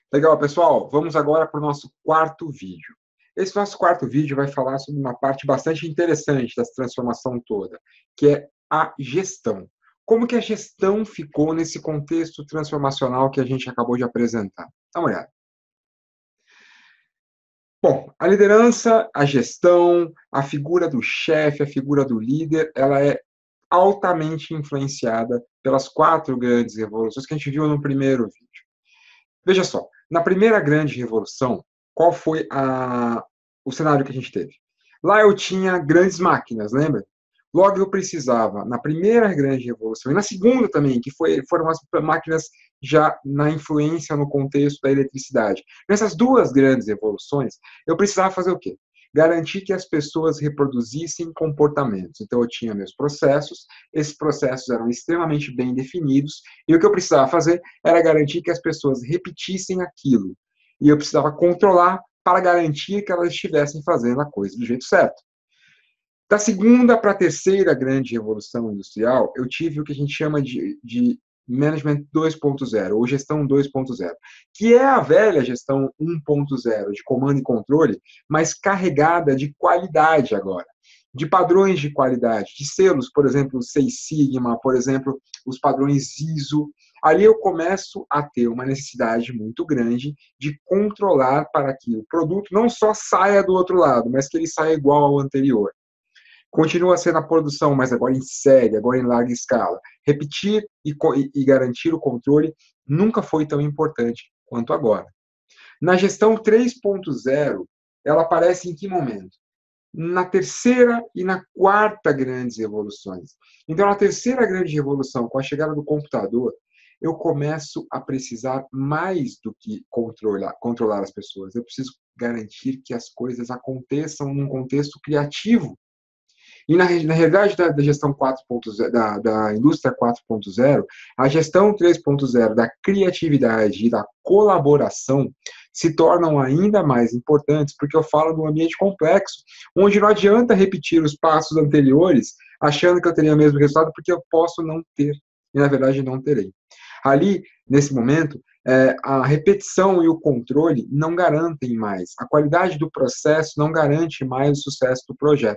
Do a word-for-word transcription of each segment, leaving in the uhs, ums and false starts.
Legal, pessoal. Vamos agora para o nosso quarto vídeo. Esse nosso quarto vídeo vai falar sobre uma parte bastante interessante dessa transformação toda, que é a gestão. Como que a gestão ficou nesse contexto transformacional que a gente acabou de apresentar? Dá uma olhada. Bom, a liderança, a gestão, a figura do chefe, a figura do líder, ela é altamente influenciada pelas quatro grandes revoluções que a gente viu no primeiro vídeo. Veja só, na primeira grande revolução, qual foi a, o cenário que a gente teve? Lá eu tinha grandes máquinas, lembra? Logo eu precisava, na primeira grande revolução, e na segunda também, que foi, foram as máquinas já na influência no contexto da eletricidade. Nessas duas grandes revoluções, eu precisava fazer o quê? Garantir que as pessoas reproduzissem comportamentos. Então, eu tinha meus processos, esses processos eram extremamente bem definidos, e o que eu precisava fazer era garantir que as pessoas repetissem aquilo. E eu precisava controlar para garantir que elas estivessem fazendo a coisa do jeito certo. Da segunda para a terceira grande revolução industrial, eu tive o que a gente chama de, de Management dois ponto zero, ou Gestão dois ponto zero, que é a velha Gestão um ponto zero, de comando e controle, mas carregada de qualidade agora, de padrões de qualidade, de selos, por exemplo, o Seis Sigma, por exemplo, os padrões I S O. Ali eu começo a ter uma necessidade muito grande de controlar para que o produto não só saia do outro lado, mas que ele saia igual ao anterior. Continua sendo a produção, mas agora em série, agora em larga escala. Repetir e, e garantir o controle nunca foi tão importante quanto agora. Na gestão três ponto zero, ela aparece em que momento? Na terceira e na quarta grandes revoluções. Então, na terceira grande revolução, com a chegada do computador, eu começo a precisar mais do que controlar, controlar as pessoas. Eu preciso garantir que as coisas aconteçam num contexto criativo. E na, na realidade da, da gestão quatro ponto zero, da, da indústria quatro ponto zero, a gestão três ponto zero da criatividade e da colaboração se tornam ainda mais importantes, porque eu falo de um ambiente complexo, onde não adianta repetir os passos anteriores achando que eu teria o mesmo resultado, porque eu posso não ter, e na verdade não terei. Ali, nesse momento, é, a repetição e o controle não garantem mais, a qualidade do processo não garante mais o sucesso do projeto.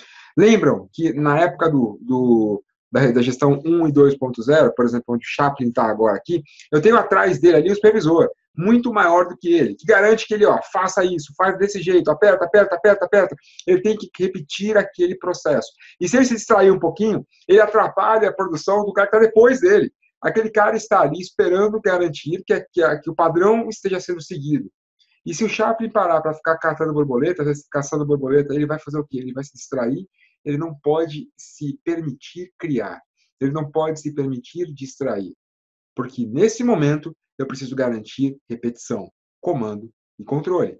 Lembram que na época do, do, da, da gestão um e dois ponto zero, por exemplo, onde o Chaplin está agora aqui, eu tenho atrás dele ali o supervisor, muito maior do que ele, que garante que ele, ó, faça isso, faz desse jeito, aperta, aperta, aperta, aperta. Ele tem que repetir aquele processo. E se ele se distrair um pouquinho, ele atrapalha a produção do cara que está depois dele. Aquele cara está ali esperando garantir que, que, que o padrão esteja sendo seguido. E se o Chaplin parar para ficar caçando borboleta, caçando borboleta, ele vai fazer o quê? Ele vai se distrair. Ele não pode se permitir criar. Ele não pode se permitir distrair. Porque, nesse momento, eu preciso garantir repetição, comando e controle.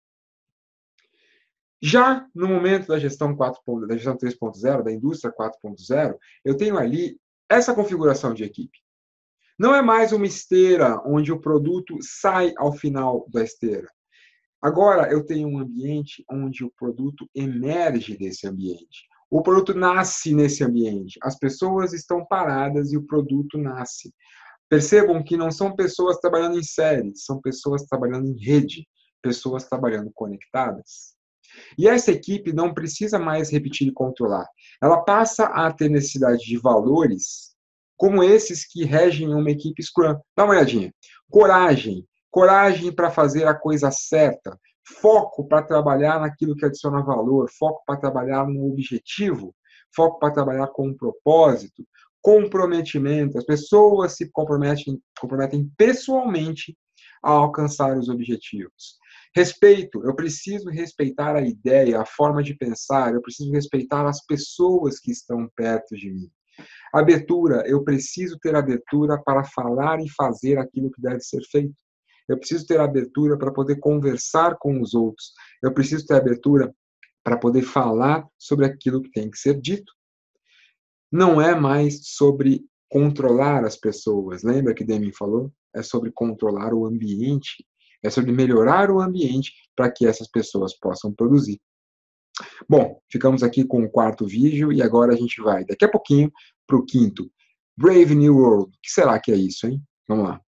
Já no momento da gestão, quatro, da gestão três ponto zero, da indústria quatro ponto zero, eu tenho ali essa configuração de equipe. Não é mais uma esteira onde o produto sai ao final da esteira. Agora eu tenho um ambiente onde o produto emerge desse ambiente. O produto nasce nesse ambiente. As pessoas estão paradas e o produto nasce. Percebam que não são pessoas trabalhando em série, são pessoas trabalhando em rede, pessoas trabalhando conectadas. E essa equipe não precisa mais repetir e controlar. Ela passa a ter necessidade de valores como esses que regem uma equipe Scrum. Dá uma olhadinha. Coragem. Coragem para fazer a coisa certa. Foco para trabalhar naquilo que adiciona valor. Foco para trabalhar no objetivo. Foco para trabalhar com um propósito. Comprometimento. As pessoas se comprometem, comprometem pessoalmente a alcançar os objetivos. Respeito. Eu preciso respeitar a ideia, a forma de pensar. Eu preciso respeitar as pessoas que estão perto de mim. Abertura, eu preciso ter abertura para falar e fazer aquilo que deve ser feito. Eu preciso ter abertura para poder conversar com os outros. Eu preciso ter abertura para poder falar sobre aquilo que tem que ser dito. Não é mais sobre controlar as pessoas. Lembra que Deming falou? É sobre controlar o ambiente. É sobre melhorar o ambiente para que essas pessoas possam produzir. Bom, ficamos aqui com o quarto vídeo e agora a gente vai, daqui a pouquinho, para o quinto. Brave New World. O que será que é isso, hein? Vamos lá.